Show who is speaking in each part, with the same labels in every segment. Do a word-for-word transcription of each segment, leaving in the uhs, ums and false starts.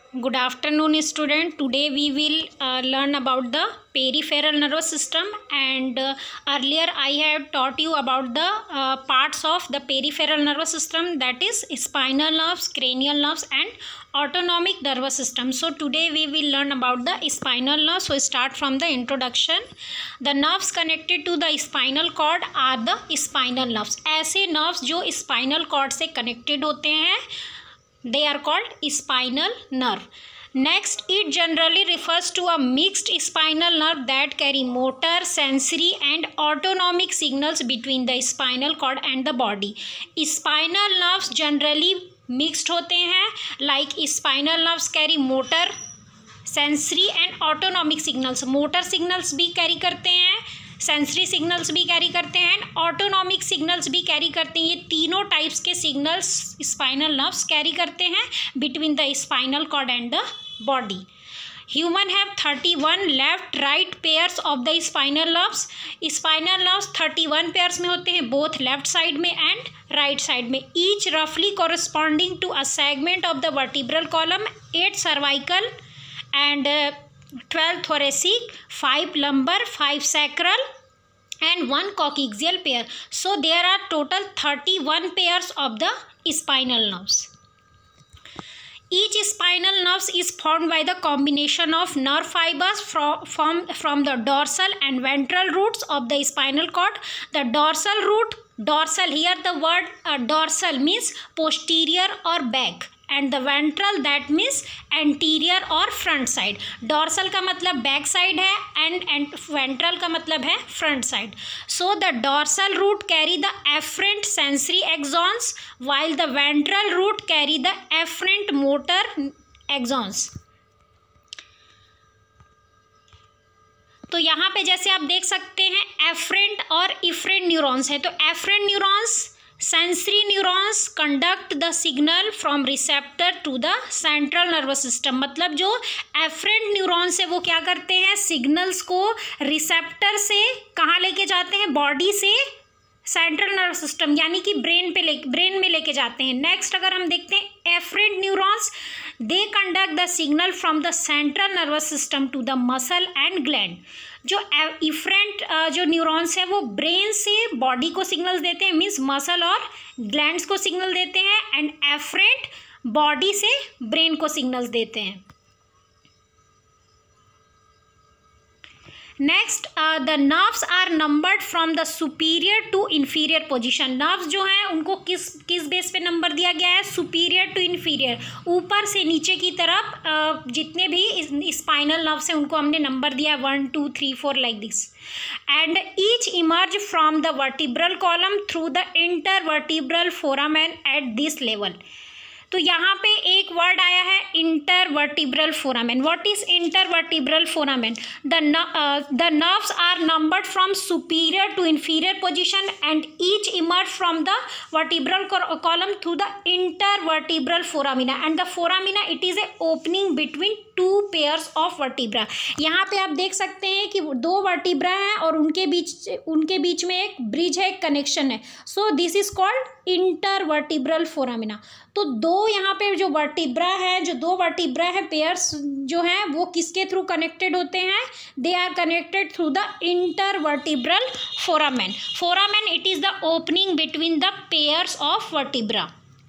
Speaker 1: Good afternoon, student. Today we will uh, learn about the peripheral nervous system, and uh, earlier I have taught you about the uh, parts of the peripheral nervous system, that is spinal nerves, cranial nerves and autonomic nervous system. So today we will learn about the spinal nerves. So start from the introduction. The nerves connected to the spinal cord are the spinal nerves. ऐसे nerves जो spinal cord से connected होते हैं, they are called spinal nerve. Next, it generally refers to a mixed spinal nerve that carry motor, sensory and autonomic signals between the spinal cord and the body. Spinal nerves generally mixed होते हैं, like spinal nerves carry motor, sensory and autonomic signals. Motor signals भी carry करते हैं, sensory signals भी carry करते हैं and autonomic signals भी carry करते हैं. ये तीनों टाइप्स के सिग्नल्स स्पाइनल नर्व्स कैरी करते हैं between the spinal cord and the body. Human have thirty one left right pairs of the spinal nerves. Spinal nerves thirty one pairs में होते हैं, बोथ लेफ्ट साइड में and right side में. Each रफली corresponding to a segment of the vertebral column, eight cervical and twelve thoracic, five lumbar, five sacral and one coccygeal pair. So there are total thirty-one pairs of the spinal nerves. Each spinal nerve is formed by the combination of nerve fibers from, from, from the dorsal and ventral roots of the spinal cord. The dorsal root, dorsal, here the word uh, dorsal means posterior or back, and the ventral that means anterior और front side. dorsal का मतलब back side है and, and ventral का मतलब है front side. So the dorsal root carry the afferent sensory axons while the ventral root carry the afferent motor axons. तो यहाँ पे जैसे आप देख सकते हैं एफरेंट और इफरेंट न्यूरॉन्स है. तो afferent neurons, sensory neurons conduct the signal from receptor to the central nervous system. मतलब जो एफरेंट न्यूरॉन्स है वो क्या करते हैं, सिग्नल्स को रिसेप्टर से कहाँ लेके जाते हैं, बॉडी से सेंट्रल नर्वस सिस्टम यानी कि ब्रेन पे ले ब्रेन में लेके जाते हैं. नेक्स्ट अगर हम देखते हैं afferent neurons, they conduct the signal from the central nervous system to the muscle and gland. जो इफरेंट जो न्यूरॉन्स है वो ब्रेन से बॉडी को सिग्नल्स देते हैं, मीन्स मसल और ग्लैंड्स को सिग्नल देते हैं, एंड एफरेंट बॉडी से ब्रेन को सिग्नल्स देते हैं. Next, the nerves are numbered from the superior to inferior position. Nerves जो हैं उनको किस किस बेस पे नंबर दिया गया है, सुपीरियर टू इन्फीरियर, ऊपर से नीचे की तरफ uh, जितने भी स्पाइनल नर्व्स हैं उनको हमने नंबर दिया one two three four like this. And each emerge from the vertebral column through the intervertebral foramen at this level. तो यहाँ पे एक वर्ड आया है intervertebral foramen. What is intervertebral foramen? The the nerves are numbered from superior to inferior position and each emerge from the vertebral column through the intervertebral foramina, and the foramina it is a opening between two pairs of vertebra. यहाँ पे आप देख सकते हैं कि दो vertebra हैं और उनके बीच उनके बीच में एक ब्रिज है, एक कनेक्शन है. So this is called intervertebral foramina. तो दो यहाँ पे जो वर्टिब्रा है, जो दो वर्टिब्रा है पेयर्स जो हैं वो किसके थ्रू कनेक्टेड होते हैं, they are connected through the intervertebral foramen. Foramen it is the opening between the pairs of vertebra.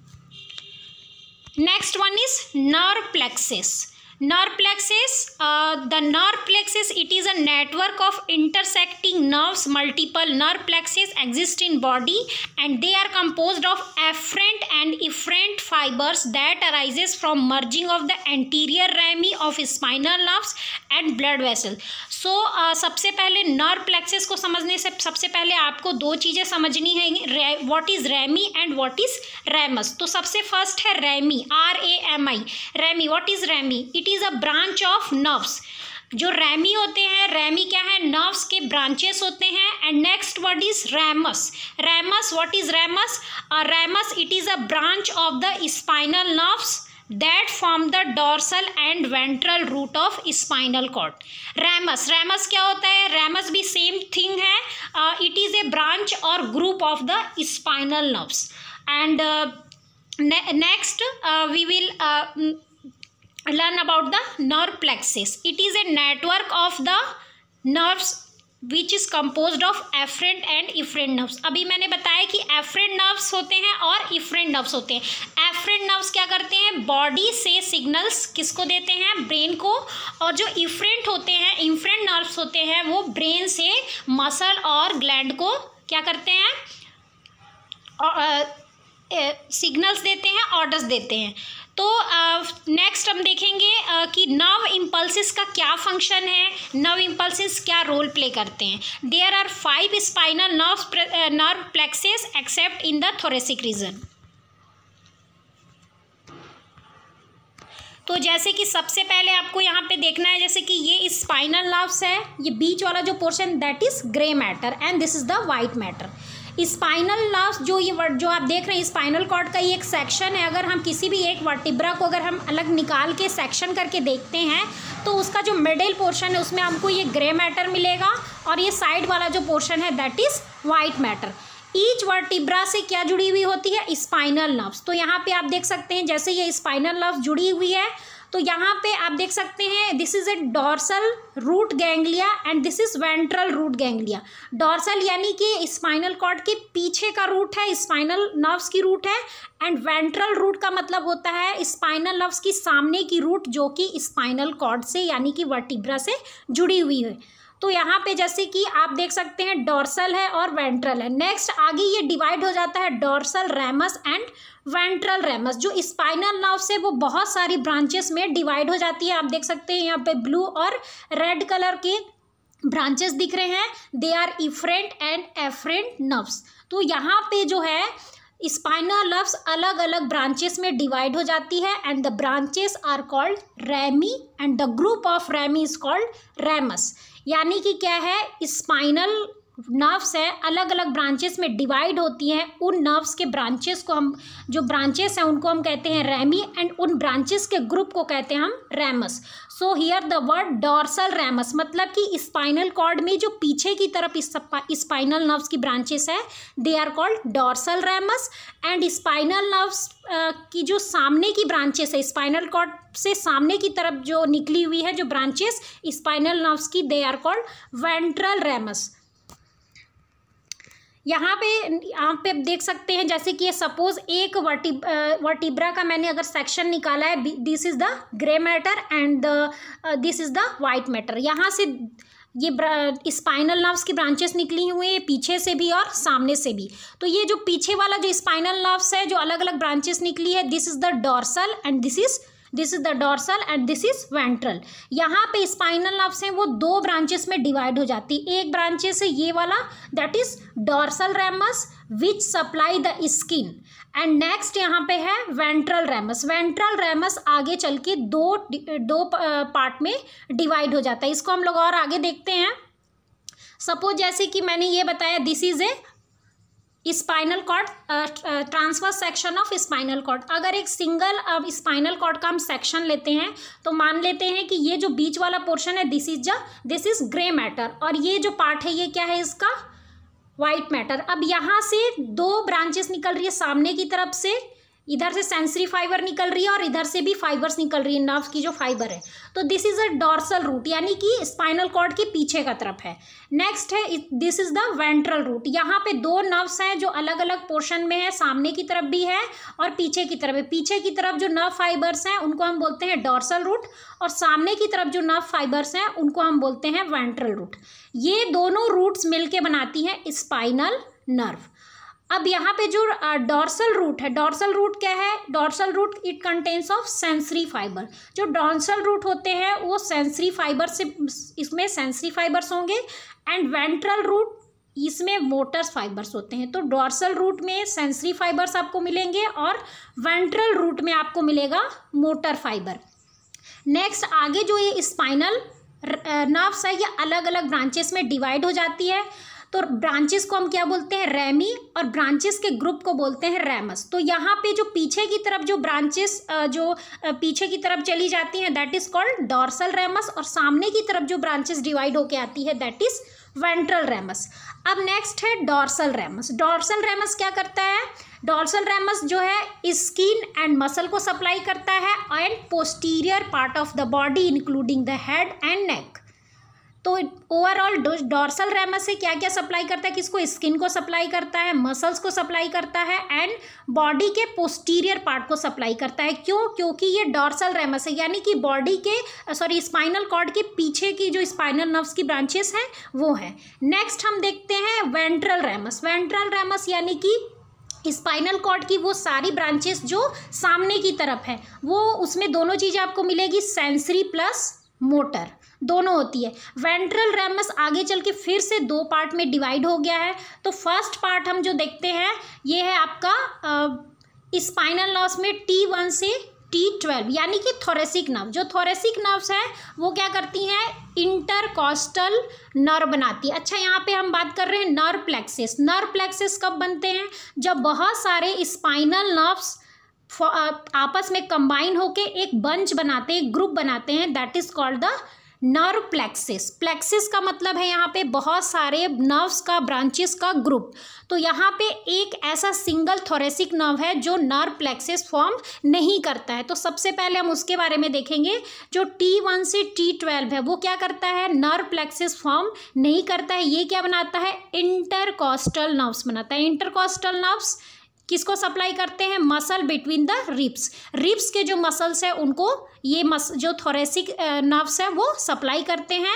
Speaker 1: Next one is nerve plexus. Nerve plexus, uh, the nerve plexus, it is a network of intersecting nerves. Multiple nerve plexus exist in body and they are composed of afferent and efferent fibers that arises from merging of the anterior rami of spinal nerves and blood vessels. So uh, सबसे पहले nerve plexus को समझने से सबसे पहले आपको दो चीज़ें समझनी है, what is rami and what is ramus. तो सबसे फर्स्ट है rami, R A M I. rami, what is rami? It is a branch of nerves. जो रैमी होते हैं, रैमी क्या है, नर्व्स के ब्रांचेस होते हैं. And next word is ramus. Ramus, what is ramus? Ramus it is a branch of the spinal nerves that form the dorsal and ventral root of spinal cord. ramus, ramus क्या होता है, ramus भी same thing है, uh, it is a branch or group of the spinal nerves. And uh, ne next uh, we will uh, learn about the nerve plexus. It is a network of the nerves which is composed of afferent and efferent nerves. अभी मैंने बताया कि afferent nerves होते हैं और efferent nerves होते हैं. afferent nerves क्या करते हैं, बॉडी से सिग्नल्स किसको देते हैं, ब्रेन को, और जो efferent होते हैं, efferent nerves होते हैं, वो ब्रेन से मसल और ग्लैंड को क्या करते हैं, सिग्नल्स uh, uh, देते हैं, ऑर्डर्स देते हैं. तो नेक्स्ट uh, हम देखेंगे uh, कि नर्व इम्पल्सिस का क्या फंक्शन है, नर्व इम्पल्सिस क्या रोल प्ले करते हैं. There are five spinal nerve nerve plexuses except in the thoracic region. तो जैसे कि सबसे पहले आपको यहाँ पे देखना है, जैसे कि ये स्पाइनल नर्व्स है, ये बीच वाला जो portion that is grey matter and this is the white matter. Spinal nerves जो ये वर्ड जो आप देख रहे हैं, स्पाइनल कॉर्ड का ये एक सेक्शन है. अगर हम किसी भी एक वर्टिब्रा को अगर हम अलग निकाल के सेक्शन करके देखते हैं तो उसका जो मिडिल पोर्शन है उसमें हमको ये ग्रे मैटर मिलेगा और ये साइड वाला जो पोर्शन है that is white matter. Each vertebra से क्या जुड़ी हुई होती है, स्पाइनल नर्व्स. तो यहाँ पे आप देख सकते हैं जैसे ये स्पाइनल नर्व्स जुड़ी हुई है, तो यहाँ पे आप देख सकते हैं this is a dorsal root ganglia and this is ventral root ganglia. Dorsal यानी कि स्पाइनल कॉर्ड के पीछे का रूट है, स्पाइनल नर्व्स की रूट है, एंड वेंट्रल रूट का मतलब होता है स्पाइनल नर्व्स की सामने की रूट जो कि स्पाइनल कॉर्ड से यानी कि वर्टिब्रा से जुड़ी हुई है. तो यहाँ पे जैसे कि आप देख सकते हैं डॉर्सल है और वेंट्रल है. नेक्स्ट आगे ये डिवाइड हो जाता है dorsal ramus and ventral ramus. जो स्पाइनल नर्व्स है वो बहुत सारी ब्रांचेस में डिवाइड हो जाती है. आप देख सकते हैं यहाँ पे ब्लू और रेड कलर के ब्रांचेस दिख रहे हैं. They are afferent and efferent nerves. तो यहाँ पे जो है स्पाइनल नर्व्स अलग अलग ब्रांचेस में डिवाइड हो जाती है and the branches are called rami and the group of rami is called ramus. यानी कि क्या है, स्पाइनल नर्व्स है अलग अलग ब्रांचेस में डिवाइड होती हैं. उन नर्व्स के ब्रांचेस को हम जो ब्रांचेस हैं उनको हम कहते हैं रैमी एंड उन ब्रांचेस के ग्रुप को कहते हैं हम ramus. So here the word dorsal ramus मतलब कि स्पाइनल कॉर्ड में जो पीछे की तरफ स्पाइनल नर्व्स की ब्रांचेस है they are called dorsal ramus, and spinal nerves की जो सामने की ब्रांचेस है स्पाइनल कॉर्ड से सामने की तरफ जो निकली हुई है जो ब्रांचेस स्पाइनल नर्व्स की they are called ventral ramus. यहाँ पे यहाँ पे देख सकते हैं जैसे कि ये सपोज एक वर्टिब वर्टिब्रा का मैंने अगर सेक्शन निकाला है, this is the grey matter and this is the white matter. यहाँ से ये स्पाइनल नर्व्स की ब्रांचेस निकली हुई है पीछे से भी और सामने से भी. तो ये जो पीछे वाला जो स्पाइनल नर्व्स है जो अलग अलग ब्रांचेस निकली है this is the dorsal and this is this is the dorsal and this is ventral. यहाँ पे स्पाइनल नर्व्स हैं वो दो ब्रांचेस में डिवाइड हो जाती है. एक ब्रांचेस है ये वाला that is dorsal ramus which supply the skin, and next यहाँ पे है वेंट्रल रैमस. वेंट्रल रैमस आगे चल के दो दो पार्ट में डिवाइड हो जाता है. इसको हम लोग और आगे देखते हैं. सपोज जैसे कि मैंने ये बताया this is a spinal cord transverse section of spinal cord. अगर एक सिंगल अब स्पाइनल कॉर्ड का हम सेक्शन लेते हैं तो मान लेते हैं कि ये जो बीच वाला पोर्शन है this is this is grey matter और ये जो पार्ट है ये क्या है इसका वाइट मैटर. अब यहाँ से दो ब्रांचेस निकल रही है सामने की तरफ से, इधर से सेंसरी फाइबर निकल रही है और इधर से भी फाइबर्स निकल रही है नर्व की जो फाइबर है. तो this is a dorsal root यानी कि स्पाइनल कॉर्ड के पीछे का तरफ है. नेक्स्ट है this is the ventral root. यहाँ पे दो नर्व्स हैं जो अलग अलग पोर्शन में है, सामने की तरफ भी है और पीछे की तरफ है. पीछे की तरफ जो नर्व फाइबर्स हैं उनको हम बोलते हैं डॉर्सल रूट और सामने की तरफ जो नर्व फाइबर्स हैं उनको हम बोलते हैं वेंट्रल रूट. ये दोनों रूट्स मिलके बनाती हैं स्पाइनल नर्व. अब यहाँ पे जो डॉर्सल रूट है, डॉर्सल रूट क्या है, dorsal root it contains of sensory fibre. जो डॉर्सल रूट होते हैं वो सेंसरी फाइबर से, इसमें सेंसरी फाइबर्स होंगे, एंड वेंट्रल रूट इसमें मोटर्स फाइबर्स होते हैं. तो डॉर्सल रूट में सेंसरी फाइबर्स आपको मिलेंगे और वेंट्रल रूट में आपको मिलेगा मोटर फाइबर. नेक्स्ट आगे जो ये स्पाइनल नर्व्स है ये अलग अलग ब्रांचेस में डिवाइड हो जाती है. तो ब्रांचेस को हम क्या बोलते हैं रैमी और ब्रांचेस के ग्रुप को बोलते हैं रैमस. तो यहाँ पे जो पीछे की तरफ जो ब्रांचेस जो पीछे की तरफ चली जाती हैं that is called dorsal ramus और सामने की तरफ जो ब्रांचेस डिवाइड होके आती है दैट इज वेंट्रल रेमस। अब नेक्स्ट है डॉर्सल रेमस। डॉर्सल रेमस क्या करता है? डॉर्सल रेमस जो है स्किन एंड मसल को सप्लाई करता है and posterior part of the body including the head and neck. तो ओवरऑल डॉर्सल रेमस से क्या क्या सप्लाई करता है? किसको? स्किन को सप्लाई करता है, मसल्स को सप्लाई करता है एंड बॉडी के पोस्टीरियर पार्ट को सप्लाई करता है। क्यों? क्योंकि ये डॉर्सल रेमस है, यानी कि बॉडी के सॉरी स्पाइनल कॉर्ड के पीछे की जो स्पाइनल नर्व्स की ब्रांचेस हैं वो है। नेक्स्ट हम देखते हैं वेंट्रल रेमस। वेंट्रल रेमस यानी कि स्पाइनल कॉर्ड की वो सारी ब्रांचेस जो सामने की तरफ है, वो उसमें दोनों चीज़ें आपको मिलेगी, सेंसरी प्लस मोटर दोनों होती है। वेंट्रल रेमस आगे चल के फिर से दो पार्ट में डिवाइड हो गया है। तो फर्स्ट पार्ट हम जो देखते हैं ये है आपका स्पाइनल नर्व्स में टी वन से टी ट्वेल्व यानी कि थोरेसिक नर्व। जो थोरेसिक नर्व्स हैं वो क्या करती हैं? इंटरकॉस्टल नर्व बनाती है। अच्छा, यहाँ पे हम बात कर रहे हैं नर्व प्लेक्सिस। नर्व प्लेक्सिस कब बनते हैं? जब बहुत सारे स्पाइनल नर्व्स आपस में कंबाइन होके एक बंच बनाते हैं, एक ग्रुप बनाते हैं, that is called the nerve plexus. Plexus का मतलब है यहाँ पे बहुत सारे नर्व्स का, ब्रांचेस का ग्रुप। तो यहाँ पे एक ऐसा सिंगल थोरेसिक नर्व है जो नर्व प्लेक्सिस फॉर्म नहीं करता है। तो सबसे पहले हम उसके बारे में देखेंगे। जो टी वन से टी ट्वेल्व है वो क्या करता है? नर्व प्लेक्सिस फॉर्म नहीं करता है। ये क्या बनाता है? इंटरकॉस्टल नर्व्स बनाता है। इंटरकॉस्टल नर्व्स किसको सप्लाई करते हैं? Muscle between the ribs. Ribs के जो मसल्स हैं उनको ये मस जो थोरेसिक नर्व्स है वो सप्लाई करते हैं,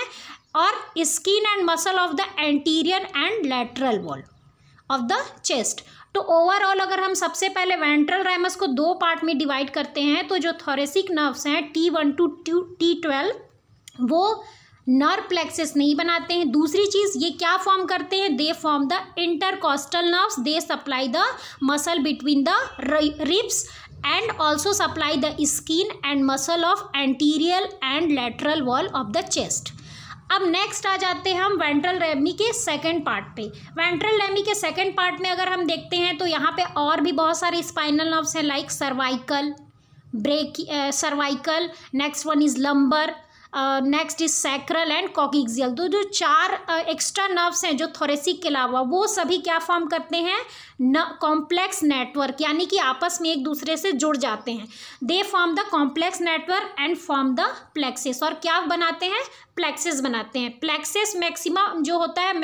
Speaker 1: और skin and muscle of the anterior and lateral wall of the chest. तो ओवरऑल अगर हम सबसे पहले वेंट्रल रेमस को दो पार्ट में डिवाइड करते हैं, तो जो थोरेसिक नर्व्स हैं T one to T twelve वो नर्व प्लेक्सिस नहीं बनाते हैं। दूसरी चीज़ ये क्या फॉर्म करते हैं? They form the intercostal nerves, they supply the muscle between the ribs and also supply the skin and muscle of anterior and lateral wall of the chest. अब नेक्स्ट आ जाते हैं हम वेंट्रल रेमी के second part पे। Ventral rami के second part में अगर हम देखते हैं तो यहाँ पे और भी बहुत सारे स्पाइनल नर्व्स हैं, like cervical, break cervical, next one is lumbar, next is sacral and coccygeal. तो जो चार एक्स्ट्रा नर्व्स हैं जो थोरेसिक के अलावा, वो सभी क्या फॉर्म करते हैं? न कॉम्प्लेक्स नेटवर्क, यानी कि आपस में एक दूसरे से जुड़ जाते हैं। They form the complex network and form the plexus. और क्या बनाते हैं? प्लेक्सिस बनाते हैं। प्लेक्सिस मैक्सिमम जो होता है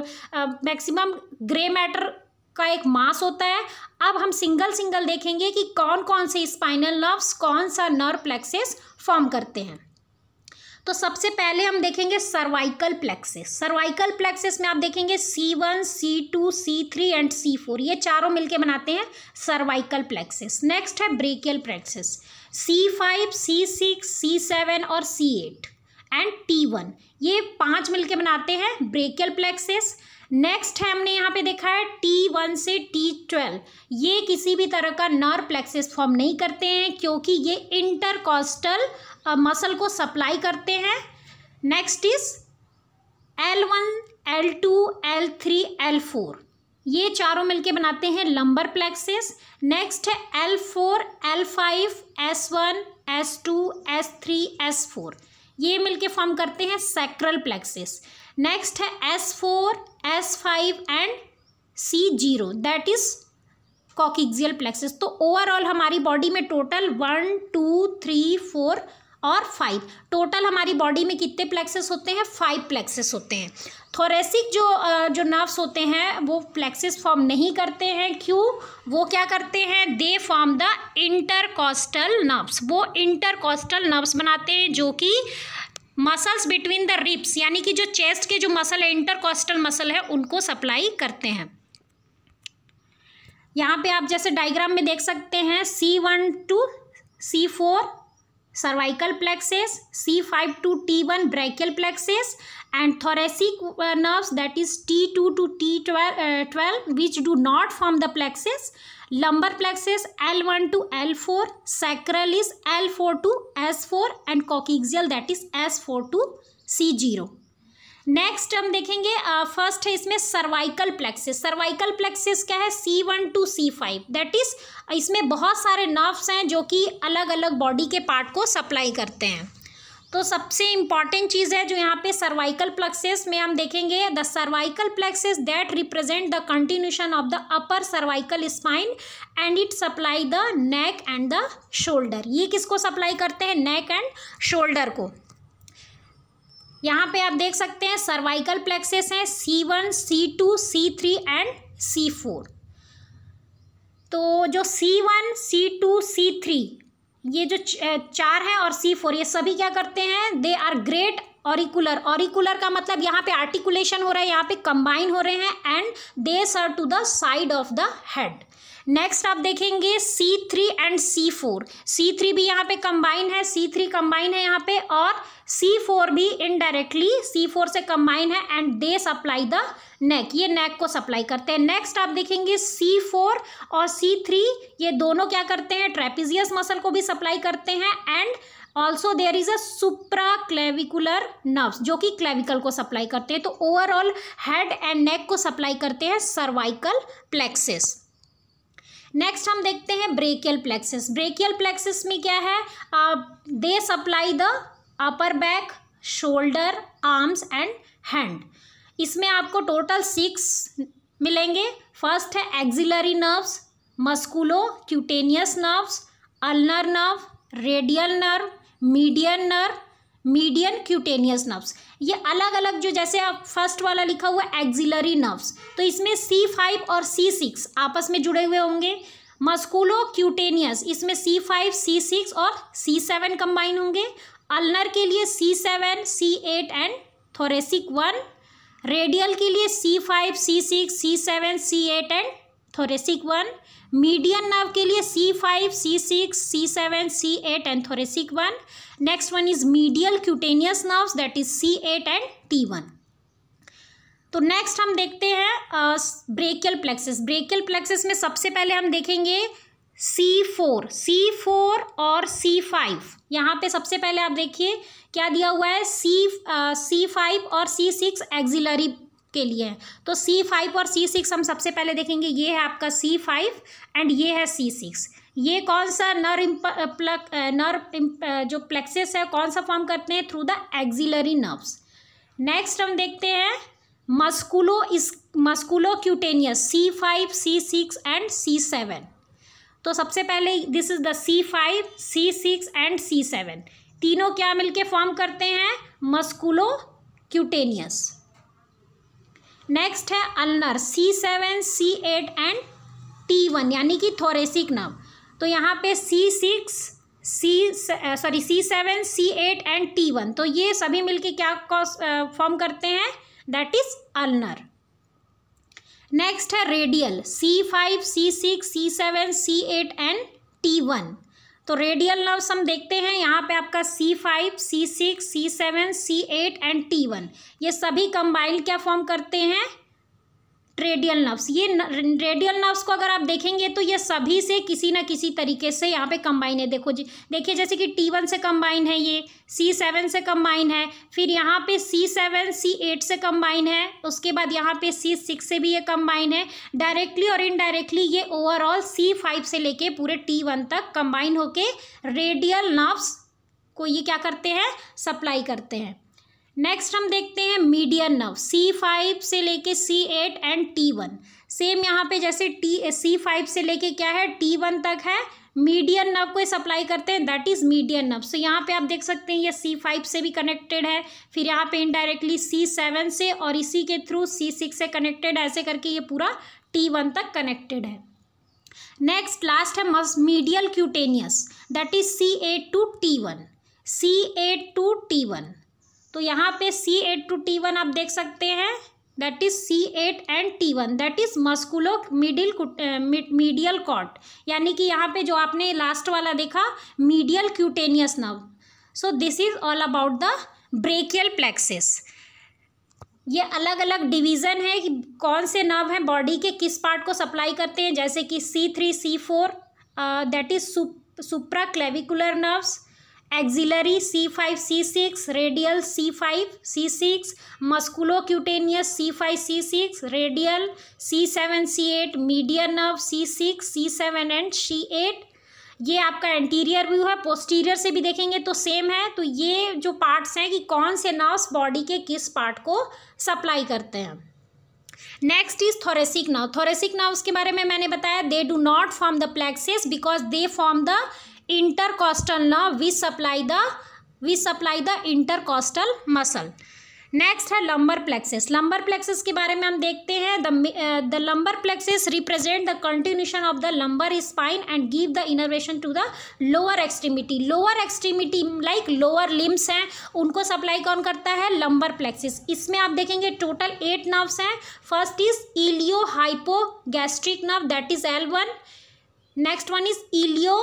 Speaker 1: मैक्सिमम ग्रे मैटर का एक मास होता है। अब हम सिंगल सिंगल देखेंगे कि कौन कौन से स्पाइनल नर्व्स कौन सा नर्व प्लेक्सिस फॉर्म करते हैं। तो सबसे पहले हम देखेंगे सर्वाइकल प्लेक्सिस। सर्वाइकल प्लेक्सिस में आप देखेंगे C one, C two, C three and C four, ये चारों मिलके बनाते हैं सर्वाइकल प्लेक्सिस। नेक्स्ट है brachial plexus, C five, C six, C seven और C eight and T one, ये पांच मिलके बनाते हैं ब्रेकियल प्लेक्सिस। नेक्स्ट है हमने यहाँ पे देखा है टी वन से टी ट्वेल्व, ये किसी भी तरह का नर्व प्लेक्सिस फॉर्म नहीं करते हैं क्योंकि ये इंटरकॉस्टल मसल को सप्लाई करते हैं। Next is L one, L two, L three, L four, ये चारों मिलके बनाते हैं लंबर प्लेक्सिस। नेक्स्ट है L four, L five, S one, S two, S three, S four, ये मिलके फॉर्म करते हैं सैक्रल प्लेक्सिस। नेक्स्ट है S four, S five and C zero, that is coccygeal plexus. तो ओवरऑल हमारी body में total one, two, three, four और five, total हमारी बॉडी में कितने प्लेक्सिस होते हैं? फाइव प्लेक्सिस होते हैं। थोरेसिक जो जो नर्व्स होते हैं वो प्लेक्सिस फॉर्म नहीं करते हैं। क्यों? वो क्या करते हैं? They form the intercostal nerves, वो इंटरकॉस्टल नर्व्स बनाते हैं जो कि मसल्स बिटवीन द रिब्स, यानी कि जो चेस्ट के जो मसल है, इंटरकॉस्टल मसल है, उनको सप्लाई करते हैं। यहाँ पे आप जैसे डायग्राम में देख सकते हैं C one to C four cervical plexus, C five to T one brachial plexus and thoracic uh, nerves, that is T two to T twelve which do not form the plexus. Lumbar plexus L one to L four, sacral is L four to S four and coccygeal that is S four to C zero. Next हम देखेंगे first uh, है इसमें cervical plexus. Cervical plexus क्या है? C one to C five, that is इसमें बहुत सारे nerves हैं जो कि अलग अलग बॉडी के पार्ट को सप्लाई करते हैं। तो सबसे इम्पॉर्टेंट चीज़ है जो यहाँ पे सर्वाइकल प्लेक्सेस में हम देखेंगे, the cervical plexuses that represent the continuation of the upper cervical spine and it supply the neck and the shoulder. ये किसको सप्लाई करते हैं? नेक एंड शोल्डर को। यहाँ पे आप देख सकते हैं सर्वाइकल प्लेक्सेस हैं C one, C two, C three and C four. तो जो C one, C two, C three ये जो चार हैं और सी फोर ये सभी क्या करते हैं? They are great auricular. Auricular का मतलब यहाँ पे आर्टिकुलेशन हो रहा है, यहाँ पे कंबाइन हो रहे हैं and they serve to the side of the head. Next आप देखेंगे C three and C four. C three भी यहाँ पे कंबाइन है, सी थ्री कंबाइन है यहाँ पे, और सी फोर भी इनडायरेक्टली सी फोर से कंबाइन है and they supply the neck. ये नेक को सप्लाई करते हैं। नेक्स्ट आप देखेंगे सी फोर और सी थ्री ये दोनों क्या करते हैं? ट्रेपेजियस मसल को भी सप्लाई करते हैं and also there is a supraclavicular nerves जो कि क्लेविकल को सप्लाई करते हैं। तो ओवरऑल हेड एंड नेक को सप्लाई करते हैं सर्वाइकल प्लेक्सेस। नेक्स्ट हम देखते हैं ब्रेकियल प्लेक्सेस। ब्रेकियल प्लेक्सेस में क्या है? They supply the upper back, shoulder, arms and hand. इसमें आपको टोटल सिक्स मिलेंगे। फर्स्ट है axillary nerves, musculocutaneous nerves, ulnar nerve, radial nerve, median nerve, median cutaneous nerves. ये अलग अलग जो जैसे आप फर्स्ट वाला लिखा हुआ एक्सिलरी नर्व्स, तो इसमें सी फाइव और सी सिक्स आपस में जुड़े हुए होंगे। मस्कुलो क्यूटेनियस इसमें सी फाइव, सी सिक्स और सी सेवन कंबाइन होंगे। अल्नर के लिए C seven, C eight and thoracic one. Radial के लिए C five, C six, C seven, C eight and thoracic one. Median nerve के लिए C five, C six, C seven, C eight and thoracic one. Next one is medial cutaneous nerves that is C eight and T one. तो next हम देखते हैं brachial plexus. Brachial plexus में सबसे पहले हम देखेंगे सी फोर, सी फोर और सी फाइव। यहाँ पे सबसे पहले आप देखिए क्या दिया हुआ है? सी सी फाइव और सी सिक्स एक्सिलरी के लिए है। तो सी फाइव और सी सिक्स हम सबसे पहले देखेंगे। ये है आपका सी फाइव एंड ये है सी सिक्स। ये कौन सा नर्व प्लक नर्व जो प्लेक्सेस है कौन सा फॉर्म करते हैं? Through the axillary nerves. Next हम देखते हैं मस्कुलो इस musculocutaneous C five, C six and C seven. तो सबसे पहले this is the C five, C six and C seven. तीनों क्या मिलके फॉर्म करते हैं? Musculocutaneous. नेक्स्ट है ulnar C seven, C eight and T one यानी कि थोरेसिक नर्व। तो यहाँ पे C six, C sorry C seven, C eight and T one, तो ये सभी मिलके क्या फॉर्म करते हैं? That is ulnar. नेक्स्ट है radial C five, C six, C seven, C eight and T one. तो रेडियल नर्व्स हम देखते हैं यहाँ पे आपका C five, C six, C seven, C eight and T one ये सभी कंबाइंड क्या फॉर्म करते हैं? Radial nerves. ये रेडियल नर्व्स को अगर आप देखेंगे तो ये सभी से किसी ना किसी तरीके से यहाँ पे कंबाइन है। देखो जी, देखिए जैसे कि टी वन से कंबाइन है, ये सी सेवन से कंबाइन है, फिर यहाँ पे सी सेवन, सी एट से कंबाइन है, उसके बाद यहाँ पे सी सिक्स से भी ये कंबाइन है। डायरेक्टली और इनडायरेक्टली ये ओवरऑल सी फाइव से लेके पूरे टी वन तक कंबाइन होके रेडियल नर्व्स को ये क्या करते हैं? सप्लाई करते हैं। नेक्स्ट हम देखते हैं मीडियन नर्व सी फाइव से लेके C eight and T one. Same यहाँ पे जैसे टी सी फाइव से लेके क्या है? टी वन तक है। मीडियन नर्व को सप्लाई करते हैं, that is median nerve. So यहाँ पे आप देख सकते हैं ये सी फाइव से भी कनेक्टेड है, फिर यहाँ पे इनडायरेक्टली सी सेवन से और इसी के थ्रू सी सिक्स से कनेक्टेड, ऐसे करके ये पूरा टी वन तक कनेक्टेड है। नेक्स्ट लास्ट है मस medial cutaneous that is C eight to T one, C eight to T one. तो यहाँ पे C eight to T one आप देख सकते हैं, that is C eight and T one, that is musculo middle medial cord, यानी कि यहाँ पे जो आपने लास्ट वाला देखा medial cutaneous nerve. So this is all about the brachial plexus. ये अलग अलग डिवीज़न है कि कौन से नर्व हैं बॉडी के किस पार्ट को सप्लाई करते हैं, जैसे कि C three, C four that is supraclavicular nerves, axillary C five, C six, radial C five, C six, musculocutaneous C five, C six, radial C seven, C eight, median nerve C six, C seven and C eight. ये आपका anterior view है, posterior से भी देखेंगे तो same है। तो ये जो पार्ट्स हैं कि कौन से नर्व्स बॉडी के किस पार्ट को सप्लाई करते हैं। Next is thoracic nerve. Thoracic nerves के बारे में मैंने बताया, they do not form the plexus because they form the intercostal nerve which supply the which supply the intercostal muscle. Next है लंबर प्लेक्सिस। लंबर प्लेक्सिस के बारे में हम देखते हैं, the the lumbar plexus represent the continuation of the lumbar spine and give the innervation to the lower extremity. Lower extremity like lower limbs हैं, उनको supply कौन करता है, लंबर प्लेक्सिस। इसमें आप देखेंगे टोटल एट नर्व्स हैं। First is iliohypogastric nerve, that is L one. Next one is ilio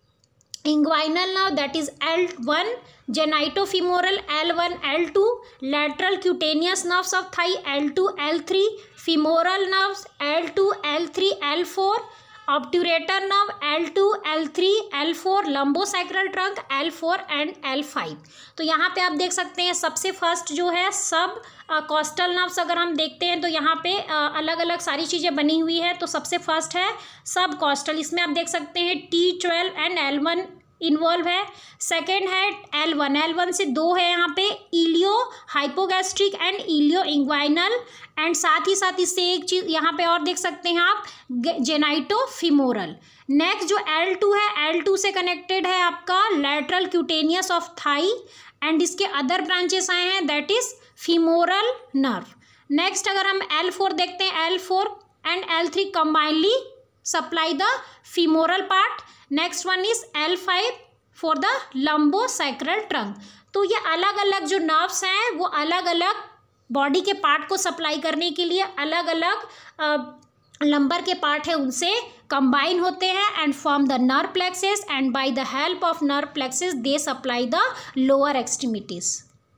Speaker 1: inguinal nerve, that is L one, genitofemoral L one, L two, lateral cutaneous nerves of thigh L two, L three, femoral nerves L two, L three, L four, obturator nerve L two, L three, L four, lumbosacral trunk L four and L five। तो यहाँ पे आप देख सकते हैं सबसे first जो है सब कॉस्टल नर्व्स अगर हम देखते हैं तो यहाँ पे अलग अलग सारी चीज़ें बनी हुई है। तो सबसे फर्स्ट है सब कॉस्टल, इसमें आप देख सकते हैं T twelve and L one involve है। सेकेंड है एल वन, एल वन से दो है यहाँ पे iliohypogastric and ilioinguinal, and साथ ही साथ इससे एक चीज़ यहाँ पे और देख सकते हैं आप जेनाइटोफिमोरल। नेक्स्ट जो एल टू है, एल टू से कनेक्टेड है आपका lateral cutaneous of thigh, and इसके अदर ब्रांचेस आए हैं that is femoral nerve. Next अगर हम एल फोर देखते हैं, L four and L three combinedly supply the femoral part. Next one is L five for the lumbosacral trunk. तो ये अलग अलग जो नर्व्स हैं वो अलग अलग बॉडी के पार्ट को सप्लाई करने के लिए अलग अलग लंबर के पार्ट है उनसे कंबाइन होते हैं and form the nerve plexus, and by the help of nerve plexus they supply the lower extremities.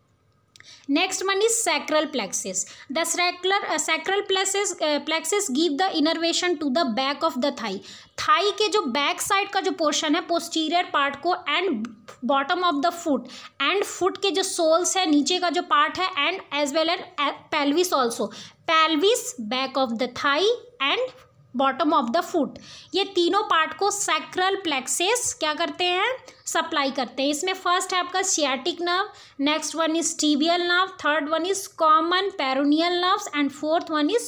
Speaker 1: Next one is sacral plexus. The sacral uh, sacral plexus uh, plexus give the innervation to the back of the thigh. Thigh के जो back side का जो portion है posterior part को, and bottom of the foot, and foot के जो soles है नीचे का जो पार्ट है, and as well as pelvis also, pelvis back of the thigh and bottom of the foot, ये तीनों पार्ट को सैक्रल प्लेक्सिस क्या करते हैं, सप्लाई करते हैं। इसमें फर्स्ट है आपका sciatic nerve, next one is tibial nerve, third one is common peroneal nerves, and fourth one is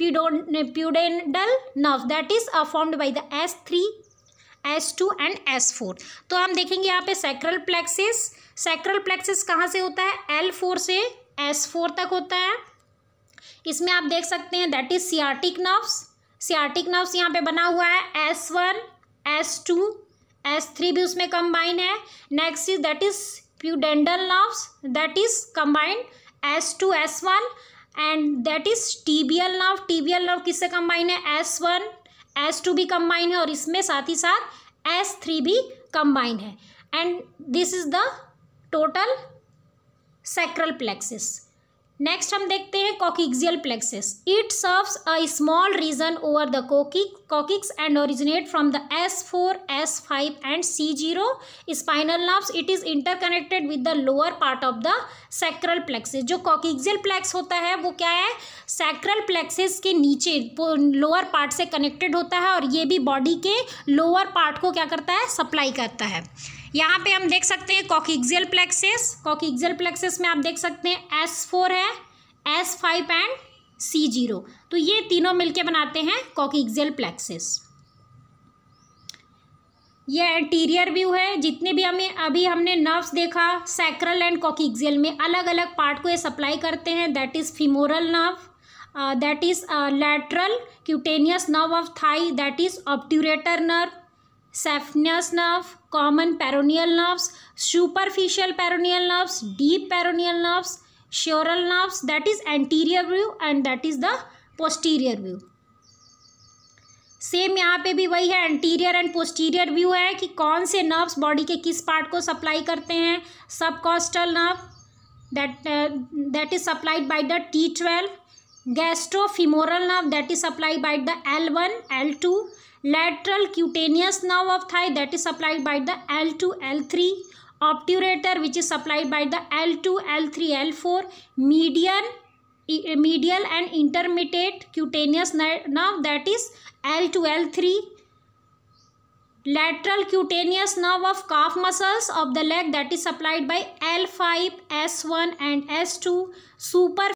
Speaker 1: pudendal nerve that is formed by the S three, S two and S four. तो हम देखेंगे यहाँ पे sacral plexus, sacral plexus कहाँ से होता है, L four से एस फोर तक होता है। इसमें आप देख सकते हैं that is sciatic nerves, sciatic nerves यहाँ पे बना हुआ है S one, S two, S three भी उसमें कंबाइन है। Next is that is pudendal nerves that is combined S two, S one, and that is tibial nerve, tibial nerve किससे combine है, एस वन, एस टू भी combine है, और इसमें साथ ही साथ एस थ्री भी कंबाइन है, and this is the total sacral plexus. Next हम देखते हैं coccygeal plexus. It serves a small region over the coccyx and originate from the S four, S five and C zero spinal nerves. It is interconnected with the lower part of the sacral plexus. जो coccygeal plex होता है वो क्या है, sacral plexus के नीचे lower part से connected होता है, और ये भी बॉडी के लोअर पार्ट को क्या करता है, सप्लाई करता है। यहाँ पे हम देख सकते हैं कॉकिक्सियल प्लेक्सिस, कॉकिक्सियल प्लेक्सिस में आप देख सकते हैं एस फोर है, S five and C zero, तो ये तीनों मिलके बनाते हैं कॉकिक्सियल प्लेक्सिस। ये एंटीरियर व्यू है, जितने भी हमें अभी हमने नर्व्स देखा सैक्रल एंड कॉकिक्सियल में अलग अलग पार्ट को ये सप्लाई करते हैं, that is femoral nerve, that is lateral cutaneous nerve of thigh, that is obturator nerve, saphenous nerve, common peroneal nerves, superficial peroneal nerves, deep peroneal nerves, sural nerves, that is anterior view and that is the posterior view. Same यहाँ पे भी वही है, anterior and posterior view है कि कौन से nerves body के किस पार्ट को सप्लाई करते हैं। Subcostal nerve that that is supplied by the T twelve, gastrofemoral nerve that is supplied by the L one, L two, lateral cutaneous nerve of thigh that is supplied by the L two, L three, obturator which is supplied by the L two, L three, L four, median medial and intermediate cutaneous nerve that is L two, L three, lateral cutaneous nerve of calf muscles of the leg that is supplied by L five, S one and S two. Super